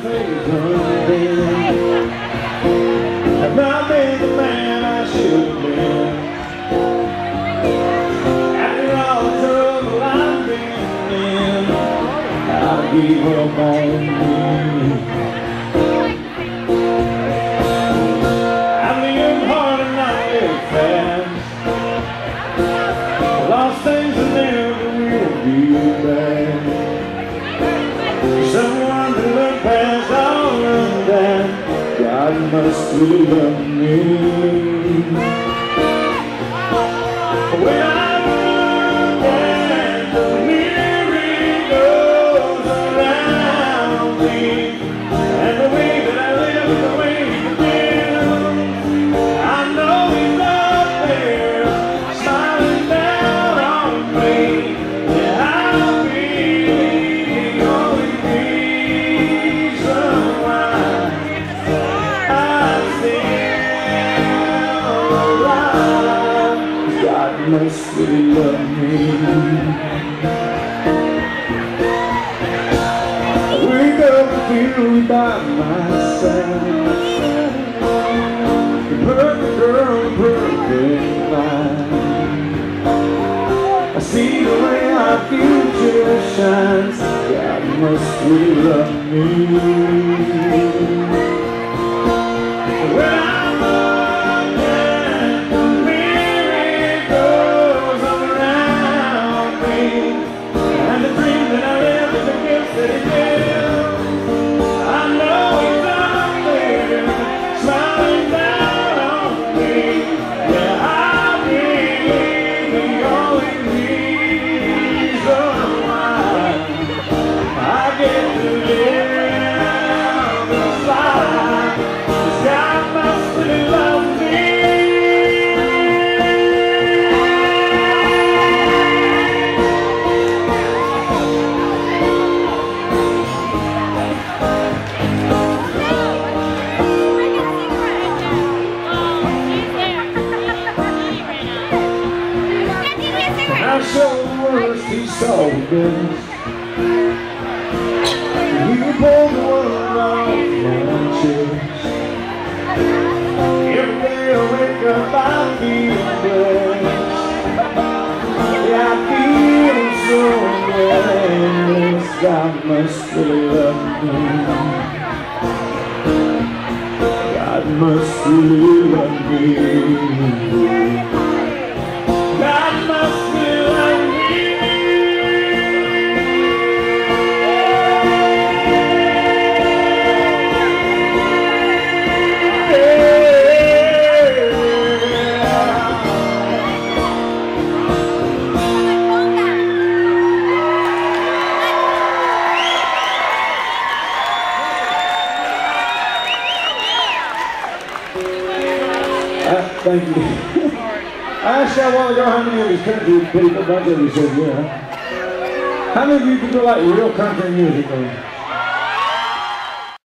face undone. I've not been the man I should have been. After all the trouble I've been in, I gave up on me. I lived hard and I lived fast. Lost things that never will be back. Someone to look past all of that. God must really love me. When I look at the miracles around me, and the way that I live and the way you live, I know He's up there, smiling down on me. Yeah, I'll be the only reason why I'm still alive. God must really love me. I wake up and feel by my side, the perfect girl, the perfect mind. I see the way our future shines. God must really love me. When I look at the miracles around me, and the dream that I live and the gifts that He gives, I know He's up there, smiling down on me. Yeah, I believe the only reason why I get to live this life is God must really love me. I showed the worst, He saw the best. You pulled the world off my chest. Every day I wake up, I feel blessed. Yeah, I feel so blessed. God must really love me. God must really love me. God must really love me. Thank you. I asked y'all a while ago how many of these country people, a bunch of you said yeah. How many of you can do like real country music though?